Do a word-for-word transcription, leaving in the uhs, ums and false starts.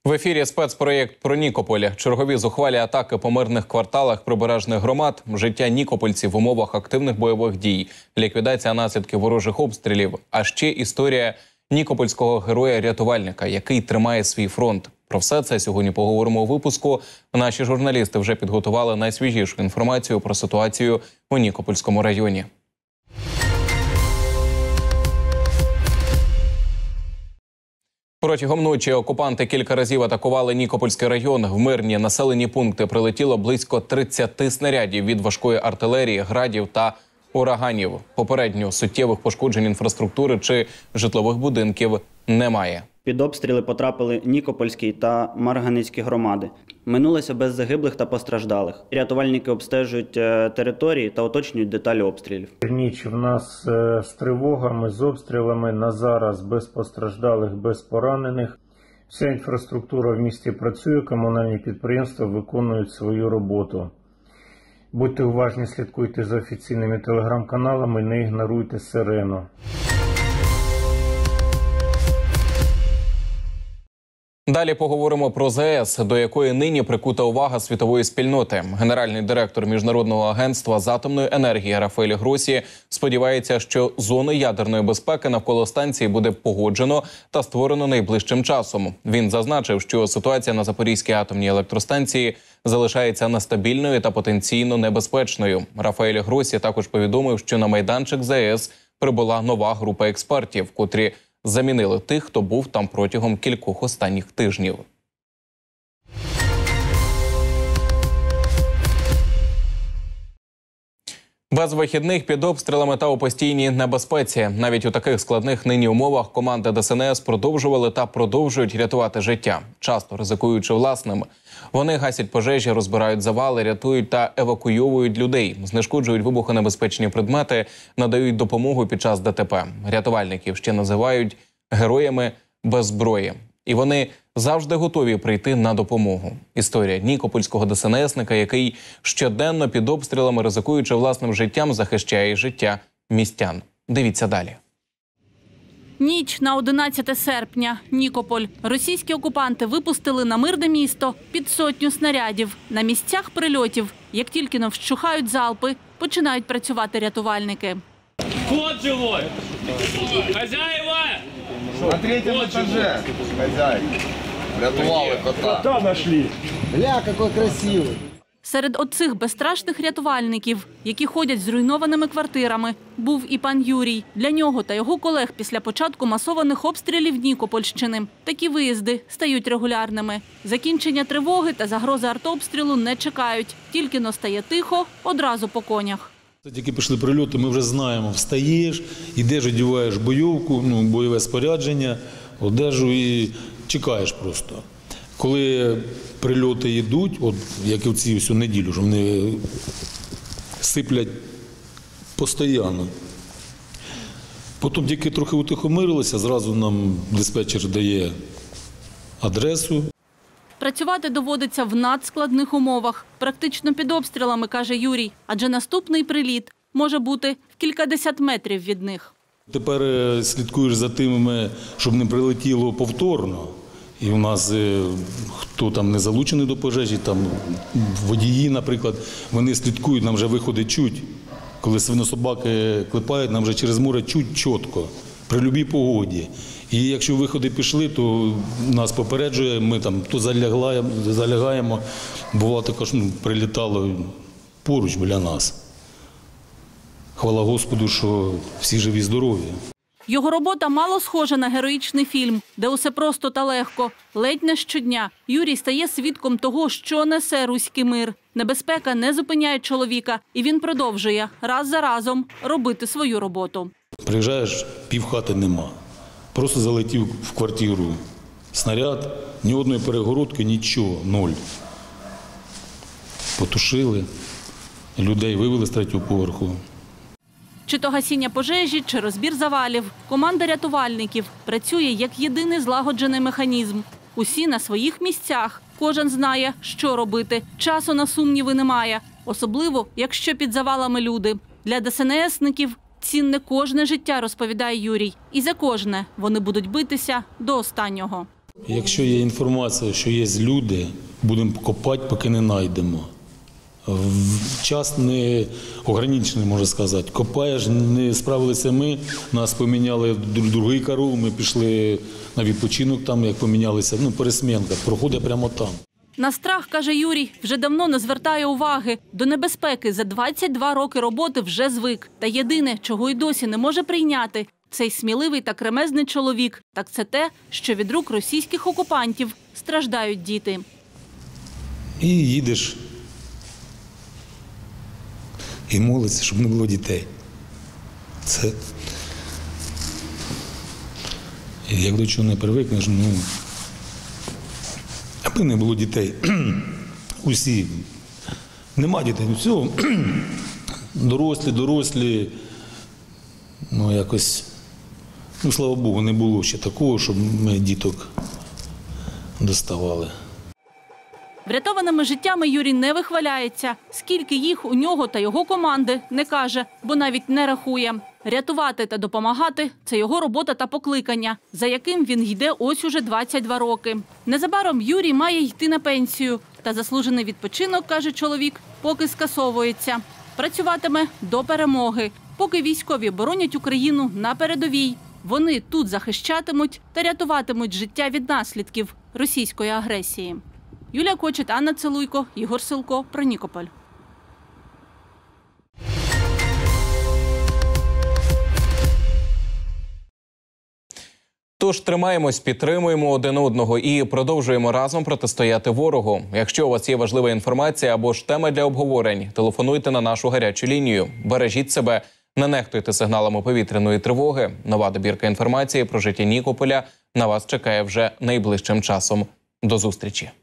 В ефірі спецпроєкт про Нікополь. Чергові зухвалі атаки по мирних кварталах прибережних громад, життя нікопольців в умовах активних бойових дій, ліквідація наслідків ворожих обстрілів, а ще історія нікопольського героя-рятувальника, який тримає свій фронт. Про все це сьогодні поговоримо у випуску. Наші журналісти вже підготували найсвіжішу інформацію про ситуацію у Нікопольському районі. Протягом ночі окупанти кілька разів атакували Нікопольський район. В мирні населені пункти прилетіло близько тридцяти снарядів від важкої артилерії, градів та ураганів. Попередньо суттєвих пошкоджень інфраструктури чи житлових будинків немає. Під обстріли потрапили Нікопольський та Марганецькі громади. Минулося без загиблих та постраждалих. Рятувальники обстежують території та уточнюють деталі обстрілів. Ніч в нас з тривогами, з обстрілами, на зараз без постраждалих, без поранених. Вся інфраструктура в місті працює, комунальні підприємства виконують свою роботу. Будьте уважні, слідкуйте за офіційними телеграм-каналами, не ігноруйте сирену. Далі поговоримо про ЗАЕС, до якої нині прикута увага світової спільноти. Генеральний директор Міжнародного агентства з атомної енергії Рафаель Гросі сподівається, що зону ядерної безпеки навколо станції буде погоджено та створено найближчим часом. Він зазначив, що ситуація на Запорізькій атомній електростанції залишається нестабільною та потенційно небезпечною. Рафаель Гросі також повідомив, що на майданчик ЗАЕС прибула нова група експертів, котрі замінили тих, хто був там протягом кількох останніх тижнів. Без вихідних, під обстрілами та у постійній небезпеці. Навіть у таких складних нині умовах команди Де Ес En Ес продовжували та продовжують рятувати життя, часто ризикуючи власним. Вони гасять пожежі, розбирають завали, рятують та евакуйовують людей, знешкоджують вибухонебезпечні предмети, надають допомогу під час Де Те Пе. Рятувальників ще називають героями без зброї. І вони завжди готові прийти на допомогу. Історія нікопольського Де Ес En Есника, який щоденно під обстрілами, ризикуючи власним життям, захищає життя містян. Дивіться далі. Ніч на одинадцяте серпня. Нікополь. Російські окупанти випустили на мирне місто під сотню снарядів. На місцях прильотів, як тільки но вщухають залпи, починають працювати рятувальники. Кот живой! Хозяева! На третьем этаже, хозяин. Рятували кота. Кота нашли. Бля, какой красивый. Серед оцих безстрашних рятувальників, які ходять зруйнованими квартирами, був і пан Юрій. Для нього та його колег після початку масованих обстрілів Нікопольщини такі виїзди стають регулярними. Закінчення тривоги та загрози артобстрілу не чекають. Тільки но стає тихо, одразу по конях. Тільки пішли прильоти, ми вже знаємо, встаєш, йдеш, одягаєш бойовку, ну, бойове спорядження, одежу і чекаєш просто. Коли прильоти йдуть, от як і в цю всю неділю, що вони сиплять постійно. Потім тільки трохи утихомирилися, зразу нам диспетчер дає адресу. Працювати доводиться в надскладних умовах, практично під обстрілами, каже Юрій, адже наступний приліт може бути в кількадесят метрів від них. Тепер слідкуєш за тим, щоб не прилетіло повторно. І у нас, хто там не залучений до пожежі, там водії, наприклад, вони слідкують, нам вже виходи чуть. Коли свинособаки клепають, нам вже через море чуть чітко, при будь-якій погоді. І якщо виходи пішли, то нас попереджує, ми там то залягаємо, залягаємо. Бувало також, ну, прилітало поруч біля нас. Хвала Господу, що всі живі, здорові. Його робота мало схожа на героїчний фільм, де усе просто та легко. Ледь не щодня Юрій стає свідком того, що несе руський мир. Небезпека не зупиняє чоловіка, і він продовжує раз за разом робити свою роботу. Приїжджаєш, півхати нема. Просто залетів в квартиру снаряд, ні одної перегородки, нічого, ноль. Потушили, людей вивели з третього поверху. Чи то гасіння пожежі, чи розбір завалів. Команда рятувальників працює як єдиний злагоджений механізм. Усі на своїх місцях. Кожен знає, що робити. Часу на сумніви немає. Особливо, якщо під завалами люди. Для Де Ес En Есників цінне кожне життя, розповідає Юрій. І за кожне вони будуть битися до останнього. Якщо є інформація, що є люди, будемо копати, поки не знайдемо. В час не ограничений, можна сказати. Копаєш, не справилися ми, нас поміняли в другий караул, ми пішли на відпочинок там, як помінялися, ну, пересмінка, проходить прямо там. На страх, каже Юрій, вже давно не звертає уваги. До небезпеки за двадцять два роки роботи вже звик. Та єдине, чого й досі не може прийняти – цей сміливий та кремезний чоловік. Так це те, що від рук російських окупантів страждають діти. І їдеш, і молиться, щоб не було дітей. Це, як до чого не привикнеш, ну, аби не було дітей. Усі. Нема дітей, все. Дорослі, дорослі, ну, якось, ну, слава Богу, не було ще такого, щоб ми діток доставали. Врятованими життями Юрій не вихваляється. Скільки їх у нього та його команди, не каже, бо навіть не рахує. Рятувати та допомагати – це його робота та покликання, за яким він йде ось уже двадцять два роки. Незабаром Юрій має йти на пенсію. Та заслужений відпочинок, каже чоловік, поки скасовується. Працюватиме до перемоги, поки військові боронять Україну на передовій. Вони тут захищатимуть та рятуватимуть життя від наслідків російської агресії. Юлія Кочет, Анна Целуйко, Ігор Силко про Нікополь. Тож тримаємось, підтримуємо один одного і продовжуємо разом протистояти ворогу. Якщо у вас є важлива інформація або ж теми для обговорень, телефонуйте на нашу гарячу лінію. Бережіть себе, не нехтуйте сигналами повітряної тривоги. Нова добірка інформації про життя Нікополя на вас чекає вже найближчим часом. До зустрічі!